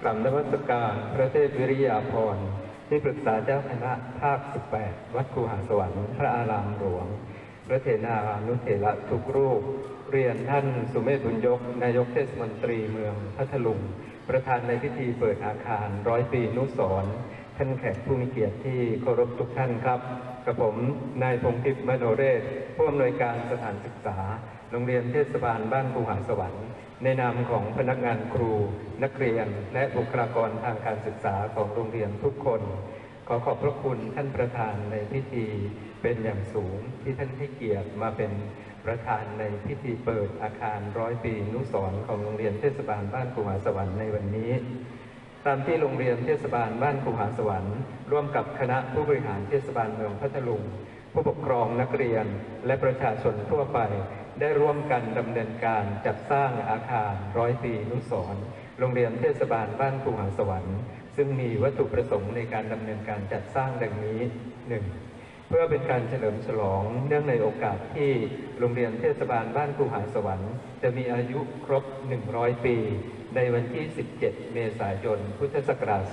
รมนมัสการพระเทพวิริยาภรณ์ที่ปรึกษาเจ้าคณะภาค 18 วัดคูหาสวรรค์พระอารามหลวงพระเถรานุเถระทุกรูปเรียนท่านสุเมธบุญยกนายกเทศมนตรีเมืองพัทลุงประธานในพิธีเปิดอาคาร100 ปีนุสรณ์ท่านแขกผู้มีเกียรติที่เคารพทุกท่านครับกับผมนายพงษ์ทิพย์มโนเรศผู้อำนวยการสถานศึกษาโรงเรียนเทศบาลบ้านคูหาสวรรค์ในนามของพนักงานครูนักเรียนและบุคลากรทางการศึกษาของโรงเรียนทุกคนขอขอบพระคุณท่านประธานในพิธีเป็นอย่างสูงที่ท่านให้เกียรติมาเป็นประธานในพิธีเปิดอาคาร100 ปีนุสรณ์ของโรงเรียนเทศบาลบ้านคูหาสวรรค์ในวันนี้ตามที่โรงเรียนเทศบาลบ้านคูหาสวรรค์ร่วมกับคณะผู้บริหารเทศบาลเมืองพัทลุงผู้ปกครองนักเรียนและประชาชนทั่วไปได้ร่วมกันดำเนินการจัดสร้างอาคาร100 ปีนุสรณ์โรงเรียนเทศบาลบ้านคูหาสวรรค์ซึ่งมีวัตถุประสงค์ในการดำเนินการจัดสร้างดังนี้ 1. เพื่อเป็นการเฉลิมฉลองเนื่องในโอกาสที่โรงเรียนเทศบาลบ้านคูหาสวรรค์จะมีอายุครบ100 ปีในวันที่ 17 เมษายน พุทธศักราช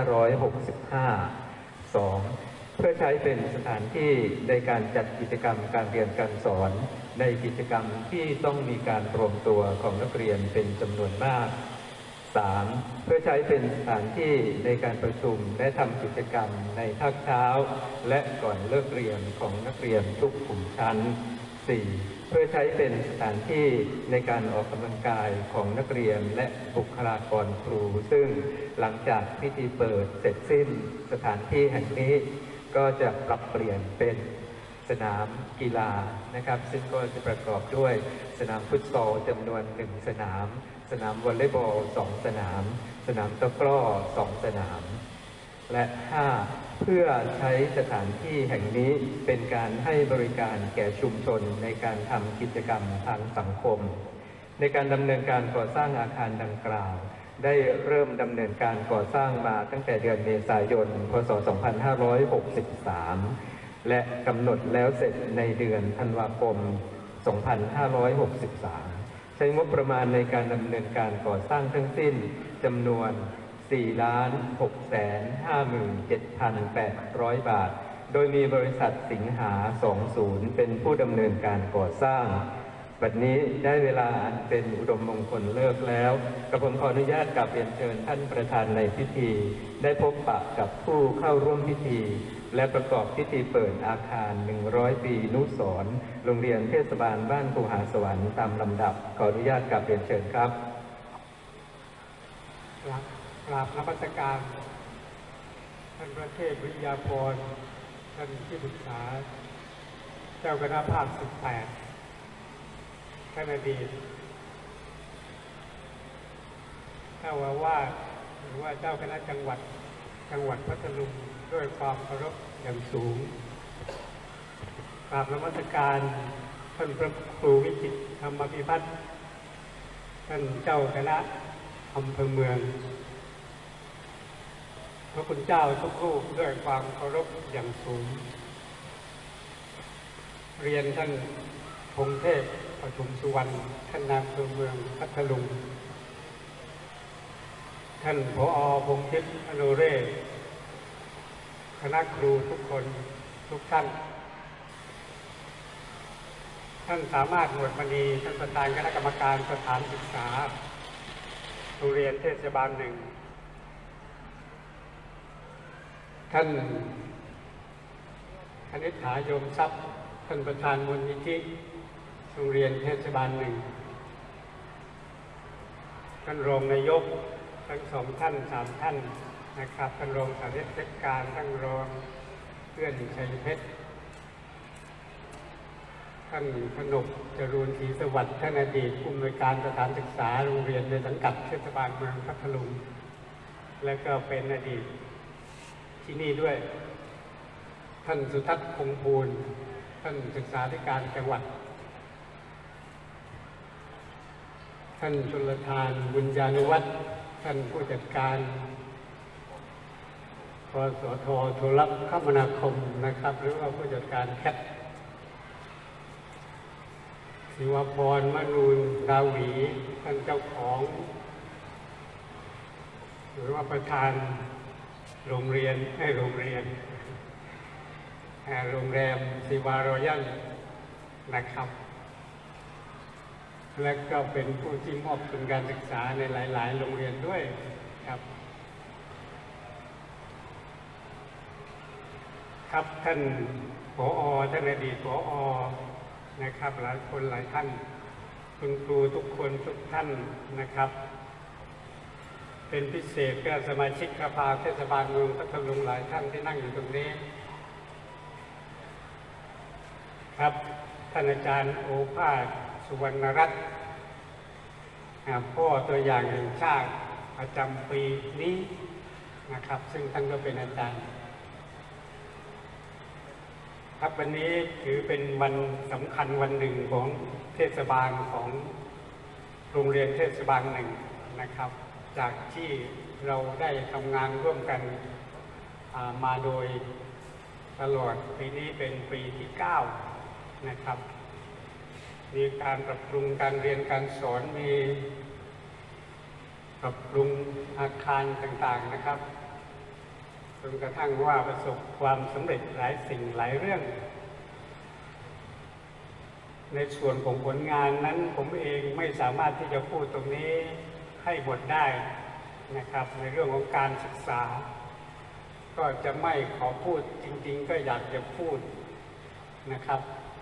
2565 2. เพื่อใช้เป็นสถานที่ในการจัดกิจกรรมการเรียนการสอนในกิจกรรมที่ต้องมีการรวมตัวของนักเรียนเป็นจำนวนมาก 3. เพื่อใช้เป็นสถานที่ในการประชุมและทำกิจกรรมในภาคเช้าและก่อนเลิกเรียนของนักเรียนทุกกลุ่มชั้น 4. เพื่อใช้เป็นสถานที่ในการออกกำลังกายของนักเรียนและบุคลากรครูซึ่งหลังจากพิธีเปิดเสร็จสิ้นสถานที่แห่งนี้ก็จะปรับเปลี่ยนเป็นสนามกีฬานะครับซึ่งก็จะประกอบด้วยสนามฟุตซอลจำนวน1 สนามสนามวอลเลย์บอล2 สนามสนามตะกร้อ2 สนามและ 5. เพื่อใช้สถานที่แห่งนี้เป็นการให้บริการแก่ชุมชนในการทำกิจกรรมทางสังคมในการดำเนินการก่อสร้างอาคารดังกล่าวได้เริ่มดำเนินการก่อสร้างมาตั้งแต่เดือนเมษายน พ.ศ. 2563และกำหนดแล้วเสร็จในเดือนธันวาคม 2563 ใช้งบประมาณในการดำเนินการก่อสร้างทั้งสิ้นจำนวน 4,657,800 บาทโดยมีบริษัทสิงหา 20 เป็นผู้ดำเนินการก่อสร้างบัดนี้ได้เวลาอันเป็นอุดมมงคลเลิกแล้วกระผมขออนุญาตกราบเรียนเชิญท่านประธานในพิธีได้พบปะกับผู้เข้าร่วมพิธีและประกอบพิธีเปิดอาคาร100 ปีนุสรณ์โรงเรียนเทศบาลบ้านคูหาสวรรค์ตามลำดับขออนุญาตกราบเรียนเชิญครับกราบนมัสการท่านพระเทพวิทยาภรณ์ท่านที่ปรึกษาเจ้าคณะภาค 18ท่านอดีตเจ้าอาวาสหรือว่าเจ้าคณะจังหวัดพัทลุงด้วยความเคารพอย่างสูงกราบนมัสการท่านพระครูวิจิตรธรรมพิพัฒน์ท่านเจ้าคณะอำเภอเมืองพระคุณเจ้าทุกรูปด้วยความเคารพอย่างสูงเรียนท่านพงษ์เทพปทุมสุวรรณท่านนายอำเภอเมืองพัทลุงท่านผอ.พงษ์ทิพย์อโนเรศคณะครูทุกคนทุกท่านท่านสามารถหนวดมณีท่านประธานคณะกรรมการสถานศึกษาโรงเรียนเทศบาล 1ท่านคณิษฐาโยมทรัพย์ท่านประธานมูลนิธิโรงเรียนเทศบาล 1ท่านรองนายกทั้ง2 ท่าน 3 ท่านนะครับท่านรองสาธิตการท่านรองเพื่อนชัยเพชรท่านขนกจรูนศรีสวัสดิ์ท่านอดีตผู้อำนวยการสถานศึกษาโรงเรียนในสังกัดเทศบาลเมืองพัทลุงและก็เป็นอดีตที่นี่ด้วยท่านสุทัศน์คงภูลท่านศึกษาธิการจังหวัดท่านชลทานบุญญานุวัฒน์ท่านผู้จัดการกสท.โทรคมนาคมนะครับหรือว่าผู้จัดการแคทศิวพรมนูนดาวีท่านเจ้าของหรือว่าประธานโรงเรียนโรงแรมศิวารอยัลนะครับ และก็เป็นผู้ที่มอบทุนการศึกษาในหลายๆโรงเรียนด้วยครับครับท่านผอ.ท่านอดีตผอ.นะครับหลายคนหลายท่านคุณครูทุกคนทุกท่านนะครับเป็นพิเศษก็สมาชิกสภาเทศบาลเมืองพัทลุงหลายท่านที่นั่งอยู่ตรงนี้ครับท่านอาจารย์โอภาสสุวรรณรัตน์พ่อตัวอย่างแห่งชาติประจำปีนี้นะครับซึ่งท่านก็เป็นอาจารย์ครับวันนี้ถือเป็นวันสำคัญวันหนึ่งของเทศบาลของโรงเรียนเทศบาลหนึ่งนะครับจากที่เราได้ทำงานร่วมกันมาโดยตลอดปีนี้เป็นปีที่9นะครับมีการปรับปรุงการเรียนการสอนมีปรับปรุงอาคารต่างๆนะครับจนกระทั่งว่าประสบความสำเร็จหลายสิ่งหลายเรื่องในส่วนของผลงานนั้นผมเองไม่สามารถที่จะพูดตรงนี้ให้หมดได้นะครับในเรื่องของการศึกษาก็จะไม่ขอพูดจริงๆก็อยากจะพูดนะครับ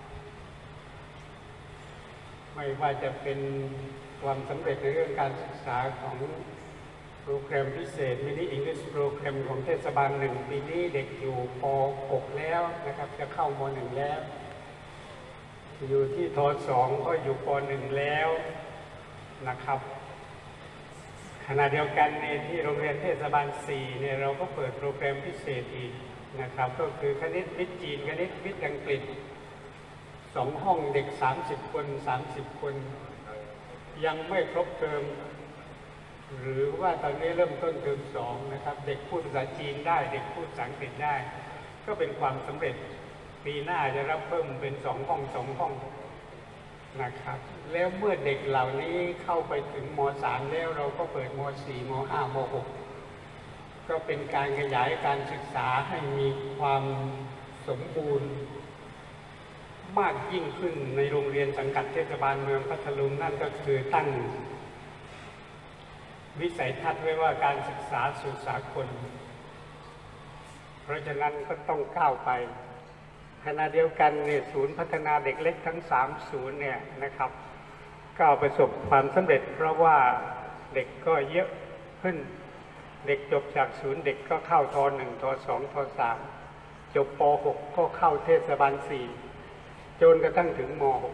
ไม่ว่าจะเป็นความสำเร็จในเรื่องการศึกษาของโปรแกรมพิเศษมินิอังกฤษโปรแกรมของเทศบาล1ปีนี้เด็กอยู่ป .6 แล้วนะครับจะเข้าม.1 แล้วอยู่ที่ท.2 ก็อยู่ป .1 แล้วนะครับขณะเดียวกันในที่โรงเรียนเทศบาล4เนี่ยเราก็เปิดโปรแกรมพิเศษอีกนะครับก็คือคณิตวิทย์จีนคณิตวิทย์อังกฤษ2 ห้องเด็ก30 คน30 คนยังไม่ครบเทอมหรือว่าตอนนี้เริ่มต้นเทอม2นะครับเด็กพูดภาษาจีนได้เด็กพูดภาษาอังกฤษได้ก็เป็นความสำเร็จปีหน้าจะรับเพิ่มเป็น2 ห้อง2 ห้องนะครับแล้วเมื่อเด็กเหล่านี้เข้าไปถึงม.3 แล้วเราก็เปิดม.4 ม.5 ม.6 ก็เป็นการขยายการศึกษาให้มีความสมบูรณ์มากยิ่งขึ้นในโรงเรียนสังกัดเทศบาลเมืองพัทลุงนั่นก็คือตั้งวิสัยทัศน์ไว้ว่าการศึกษาสู่สากลเพราะฉะนั้นก็ต้องก้าวไปขณะเดียวกันเนี่ยศูนย์พัฒนาเด็กเล็กทั้ง3ศูนย์เนี่ยนะครับก็ประสบความสำเร็จเพราะว่าเด็กก็เยอะขึ้นเด็กจบจากศูนย์เด็กก็เข้าท.1 ท.2 ท.3 จบป.6 ก็เข้าเทศบาล4จนกระทั่งถึงม.6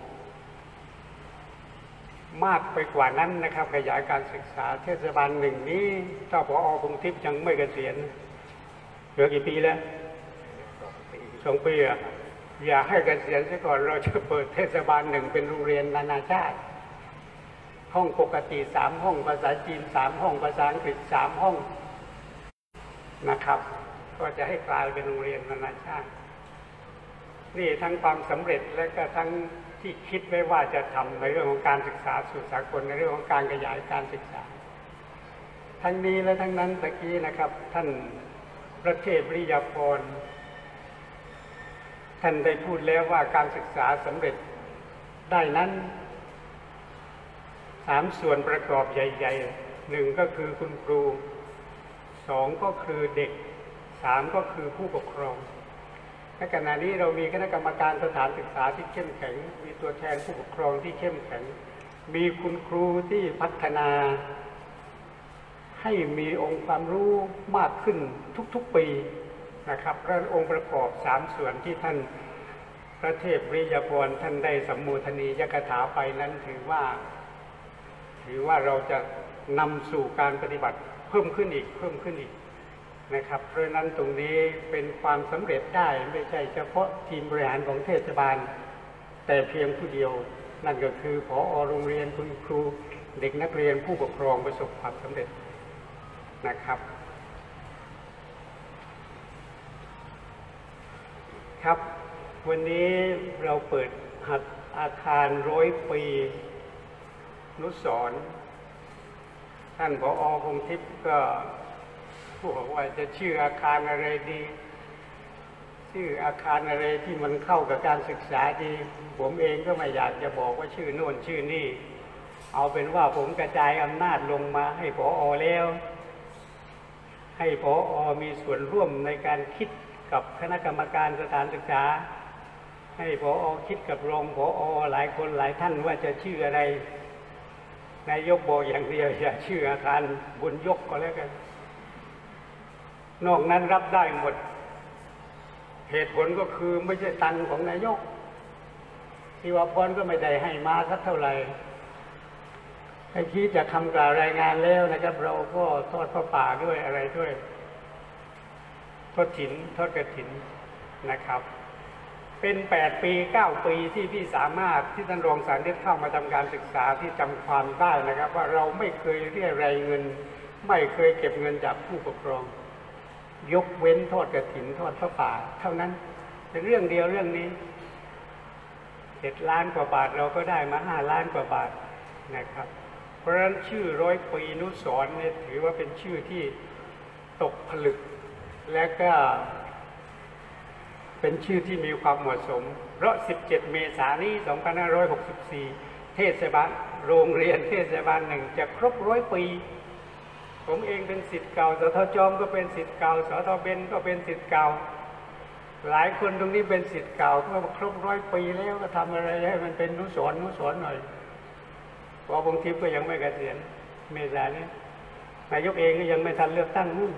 มากไปกว่านั้นนะครับขยายการศึกษาเทศบาล1นี้ถ้าผอ.พงษ์ทิพย์ยังไม่เกษียณเหลือกี่ปีแล้ว2 ปีอ่ะอย่าให้เกษียณซะก่อนเราจะเปิดเทศบาล1เป็นโรงเรียนนานาชาติห้องปกติ3 ห้องภาษาจีน3 ห้องภาษาอังกฤษ3 ห้องนะครับก็จะให้กลายเป็นโรงเรียนนานาชาตินี่ทั้งความสำเร็จและก็ทั้งที่คิดไว้ว่าจะทำในเรื่องของการศึกษาสู่สากลในเรื่องของการขยายการศึกษาทั้งนี้และทั้งนั้นตะกี้นะครับท่านพระเทพวิริยาภรณ์ท่านได้พูดแล้วว่าการศึกษาสำเร็จได้นั้น3 ส่วนประกอบใหญ่ๆ1ก็คือคุณครู2ก็คือเด็ก3ก็คือผู้ปกครองในขณะนี้เรามีคณะกรรมการสถานศึกษาที่เข้มแข็งมีตัวแทนผู้ปกครองที่เข้มแข็งมีคุณครูที่พัฒนาให้มีองค์ความรู้มากขึ้นทุกๆปีนะครับและองค์ประกอบ3 ส่วนที่ท่านพระเทพวิริยาภรณ์ท่านได้สัมโมทนียกถาไปนั้นถือว่าเราจะนำสู่การปฏิบัติเพิ่มขึ้นอีกนะครับเพราะนั้นตรงนี้เป็นความสำเร็จได้ไม่ใช่เฉพาะทีมบริหารของเทศบาลแต่เพียงผู้เดียวนั่นก็คือผอ.โรงเรียนคุณครูเด็กนักเรียนผู้ปกครองประสบความสำเร็จนะครับครับวันนี้เราเปิดอาคาร100 ปีอนุสรณ์ท่านผอ.พงษ์ทิพย์ก็บอกว่าจะชื่ออาคารอะไรดี ชื่ออาคารอะไรที่มันเข้ากับการศึกษาดีผมเองก็ไม่อยากจะบอกว่าชื่อโน่นชื่อนี่เอาเป็นว่าผมกระจายอำนาจลงมาให้ผอ.แล้วให้ผอ.มีส่วนร่วมในการคิดกับคณะกรรมการสถานศึกษาให้ผอ.คิดกับรองผอ.หลายคนหลายท่านว่าจะชื่ออะไรนายกบอกอย่างเดียวอย่าชื่ออาคารบุญยกก็แล้วกันนอกนั้นรับได้หมดเหตุผลก็คือไม่ใช่ตังค์ของนายกที่ว่าพรก็ไม่ได้ให้มาสักเท่าไหร่ไอ้ที่จะคำกล่าวรายงานแล้วนะครับเราก็ทอดพระป่าด้วยอะไรด้วยทอดถิ่นทอดกฐินนะครับเป็น8 ปี 9 ปีที่พี่สามารถที่ท่านรองสานิตเข้ามาทำการศึกษาที่จำความได้นะครับว่าเราไม่เคยเรียรายเงินไม่เคยเก็บเงินจากผู้ปกครองยกเว้นทอดกฐินทอดพระป่าเท่านั้นเป็นเรื่องเดียวเรื่องนี้7 ล้านกว่าบาทเราก็ได้มา5 ล้านกว่าบาทนะครับเพราะฉะนั้นชื่อ100 ปีนุสรณ์เนี่ยถือว่าเป็นชื่อที่ตกผลึกและก็เป็นชื่อที่มีความเหมาะสมเพราะ17 เมษายนนี้2564เทศบาลโรงเรียนเทศบาล1จะครบ100 ปีผมเองเป็นศิษย์เก่าสทจอมก็เป็นศิษย์เก่าสทเบญก็เป็นศิษย์เก่าหลายคนตรงนี้เป็นศิษย์เก่าก็ครบ100 ปีแล้วก็ทำอะไรให้มันเป็นนุสรณ์หน่อยพอพงทิพย์ก็ยังไม่เกษียณเมษายนนี้นายกเองก็ยังไม่ทันเลือกตั้งนู่น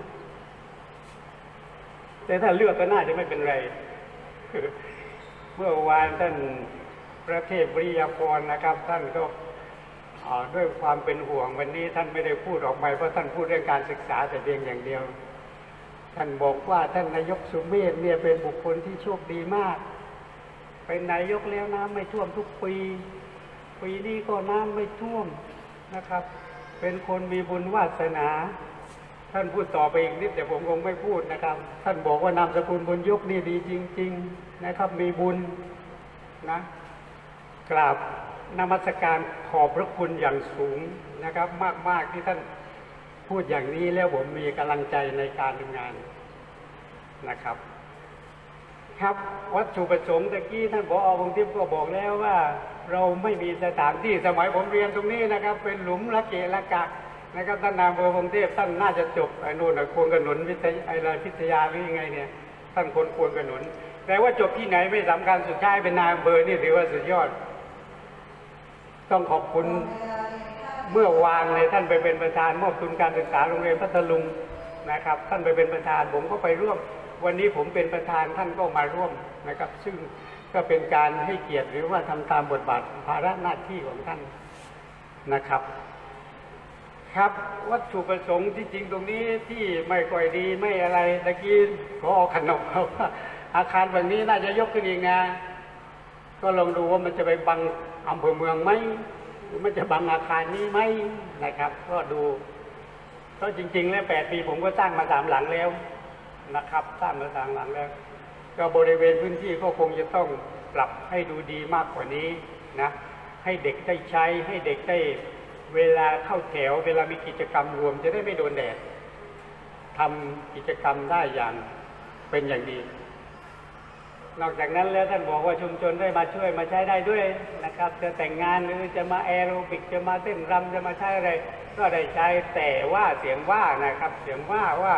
แต่ถ้าเลือกก็น่าจะไม่เป็นไรเมื่อวานท่านพระเทพวิริยาภรณ์นะครับท่านก็ด้วยความเป็นห่วงวันนี้ท่านไม่ได้พูดออกไปเพราะท่านพูดเรื่องการศึกษาแต่เพียงอย่างเดียวท่านบอกว่าท่านนายกสุเมธเนี่ยเป็นบุคคลที่โชคดีมากเป็นนายกแล้วน้ำไม่ท่วมทุกปีปีนี้ก็น้ำไม่ท่วมนะครับเป็นคนมีบุญวาสนาท่านพูดต่อไปอีกนิดแต่ผมคงไม่พูดนะครับท่านบอกว่านามสกุลบุญยกนี่ดีจริงๆนะครับมีบุญนะกราบนมัสการขอบพระคุณอย่างสูงนะครับมากๆที่ท่านพูดอย่างนี้แล้วผมมีกำลังใจในการทำงานนะครับครับวัตถุประสงค์ตะกี้ท่านผอ.พงทิพย์ก็บอกแล้วว่าเราไม่มีสถานที่สมัยผมเรียนตรงนี้นะครับเป็นหลุมละเกะละกะนะครับท่านนายอำเภอพงเทพท่านน่าจะจบไอ้นู่นโคนกระหนุนวิทยาอะไรพิทยาหรือยังไงเนี่ยท่านคนควรกระหนุนแต่ว่าจบที่ไหนไม่สำคัญสุดท้ายเป็นนายอำเภอนี่ถือว่าสุดยอดต้องขอบคุณเมื่อวานเลยท่านไปเป็นประธานมอบทุนการศึกษาโรงเรียนพัทลุงนะครับท่านไปเป็นประธานผมก็ไปร่วมวันนี้ผมเป็นประธานท่านก็มาร่วมนะครับซึ่งก็เป็นการให้เกียรติหรือว่าทำตามบทบาทภาระหน้าที่ของท่านนะครับครับวัตถุประสงค์ที่จริงตรงนี้ที่ไม่ค่อยดีไม่อะไรตะกี้ขอขนมเขาว่าอาคารแบบนี้น่าจะยกขึ้นอีกนะก็ลองดูว่ามันจะไปบังอำเภอเมืองไหมหรือมันจะบังอาคารนี้ไหมนะครับก็ดูก็จริงๆแล้ว8 ปีผมก็สร้างมา3 หลังแล้วนะครับสร้างมา3 หลังแล้วก็บริเวณพื้นที่ก็คงจะต้องปรับให้ดูดีมากกว่านี้นะให้เด็กได้ใช้ให้เด็กได้เวลาเข้าแถวเวลามีกิจกรรมรวมจะได้ไม่โดนแดดทำกิจกรรมได้อย่างเป็นอย่างดีนอกจากนั้นแล้วท่านบอกว่าชุมชนได้มาช่วยมาใช้ได้ด้วยนะครับจะแต่งงานหรือจะมาแอโรบิกจะมาเต้นรำจะมาใช้อะไรก็ได้ใช้แต่ว่าเสียงว่านะครับเสียงว่า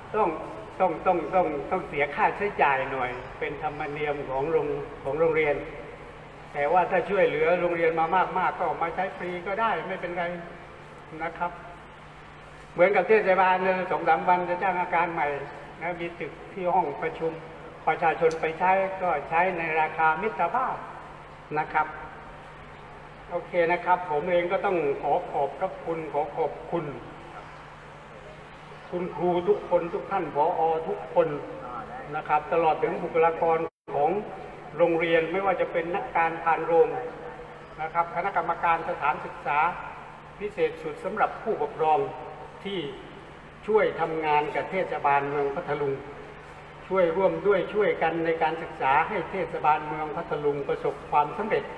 ต้องเสียค่าใช้จ่ายหน่อยเป็นธรรมเนียมของโรงเรียนแต่ว่าถ้าช่วยเหลือโรงเรียนมามากๆก็มาใช้ฟรีก็ได้ไม่เป็นไรนะครับเหมือนกับเทศบาลเนี่ย2-3 วันจะจ้างอาคารใหม่นะมีตึกที่ห้องประชุมประชาชนไปใช้ก็ใช้ในราคามิตรภาพนะครับโอเคนะครับผมเองก็ต้องขอขอบคุณคุณครูทุกคนทุกท่านผอ.ทุกคนนะครับตลอดถึงบุคลากรของโรงเรียนไม่ว่าจะเป็นนักการพานโรงนะครับคณะกรรมการสถานศึกษาพิเศษสุดสำหรับผู้ปกครองที่ช่วยทำงานกับเทศบาลเมืองพัทลุงช่วยร่วมด้วยช่วยกันในการศึกษาให้เทศบาลเมืองพัทลุงประสบความสำเร็จ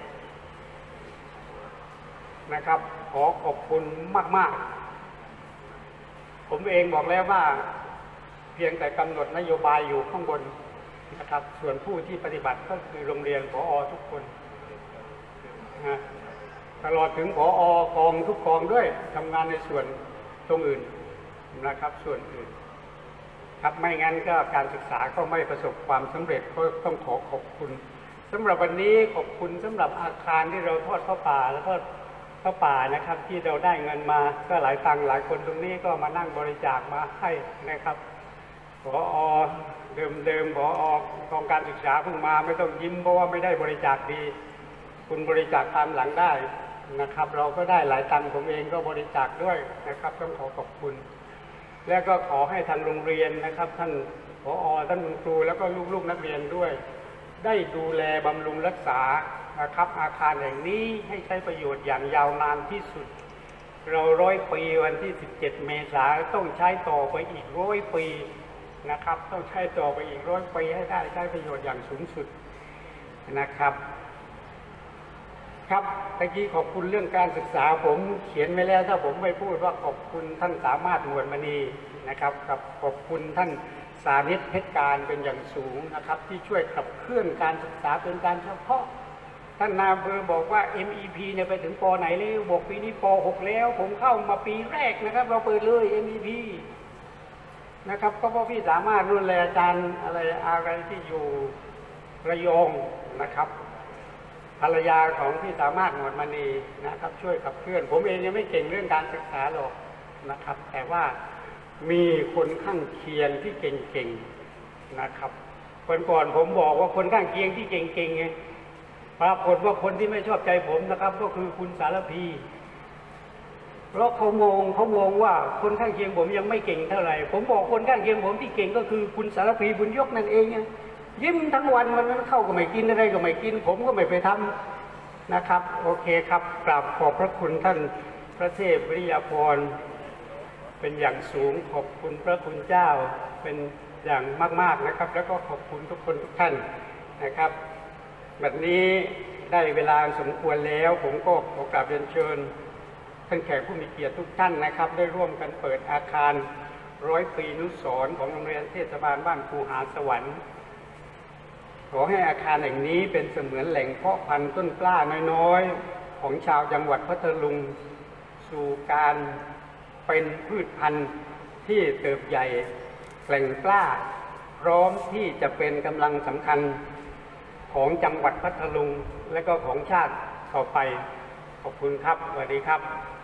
นะครับขอขอบคุณมากๆผมเองบอกแล้วว่าพียงแต่กำหนดนโยบายอยู่ข้างบนนะครับส่วนผู้ที่ปฏิบัติก็คือโรงเรียนผอ.ทุกคนนะตลอดถึงผอ.กองทุกกองด้วยทำงานในส่วนตรงอื่นนะครับส่วนอื่นครับไม่งั้นก็การศึกษาก็ไม่ประสบความสำเร็จก็ต้องขอบคุณสำหรับวันนี้ขอบคุณสำหรับอาคารที่เราทอดผ้าป่าแล้วก็ผ้าป่านะครับที่เราได้เงินมาก็หลายตังค์หลายคนตรงนี้ก็มานั่งบริจาคมาให้นะครับผอ.เดิมผอกองการศึกษาเพิ่งมาไม่ต้องยิ้มเพราะว่าไม่ได้บริจาคดีคุณบริจาคตามหลังได้นะครับเราก็ได้หลายตังค์ผมเองก็บริจาคด้วยนะครับต้องขอบคุณและก็ขอให้ทางโรงเรียนนะครับท่านผอ.ท่านครูแล้วก็ลูกๆนักเรียนด้วยได้ดูแลบำรุงรักษานะครับอาคารแห่งนี้ให้ใช้ประโยชน์อย่างยาวนานที่สุดเรา100 ปีวันที่17 เมษายนต้องใช้ต่อไปอีก100 ปีนะครับต้องใช้ต่อไปอีก100 ปีให้ได้ใช้ประโยชน์อย่างสูงสุดนะครับครับตะกี้ขอบคุณเรื่องการศึกษาผมเขียนไว้แล้วถ้าผมไม่พูดว่าขอบคุณท่านสามารถนวลมณีนะครับกับขอบคุณท่านสานิตเพชรการเป็นอย่างสูงนะครับที่ช่วยขับเคลื่อนการศึกษาเป็นการเฉพาะท่านนายอำเภอบอกว่า MEP เนี่ยไปถึงป.ไหนแล้วบอกปีนี้ป.6แล้วผมเข้ามาปีแรกนะครับเราเปิดเลย MEP นะครับก็เพราะพี่สามารถรุ่นแลอาจารย์อะไรที่อยู่ระยองนะครับภรรยาของพี่สามารถหมวดมณีนะครับช่วยขับเคลื่อนผมเองยังไม่เก่งเรื่องการศึกษาหรอกนะครับแต่ว่ามีคนข้างเคียงที่เก่งๆนะครับก่อนผมบอกว่าคนข้างเคียงที่เก่งๆไงปรากฏว่าคนที่ไม่ชอบใจผมนะครับก็คือคุณสารพีเพราะเขามองว่าคนข้างเคียงผมยังไม่เก่งเท่าไหร่ผมบอกคนข้างเคียงผมที่เก่งก็คือคุณสารพีบุญยกนั่นเองยิ้มทั้งวันมันเข้าก็ไม่กินอะไรก็ไม่กินผมก็ไม่ไปทำนะครับโอเคครับกราบขอบพระคุณท่านพระเทพวิริยาภรณ์เป็นอย่างสูงขอบคุณพระคุณเจ้าเป็นอย่างมากๆนะครับแล้วก็ขอบคุณทุกคนทุกท่านนะครับแบบนี้ได้เวลาสมควรแล้วผมก็ขอกราบเรียนเชิญท่านแขกผู้มีเกียรติทุกท่านนะครับได้ร่วมกันเปิดอาคาร100 ปีอนุสรณ์ของโรงเรียนเทศบาลบ้านคูหาสวรรค์ขอให้อาคารแห่งนี้เป็นเสมือนแหล่งเพาะพันธุ์ต้นกล้าน้อยๆของชาวจังหวัดพัทลุงสู่การเป็นพืชพันธุ์ที่เติบใหญ่แกร่งกล้าพร้อมที่จะเป็นกำลังสำคัญของจังหวัดพัทลุงและก็ของชาติต่อไปขอบคุณครับสวัสดีครับ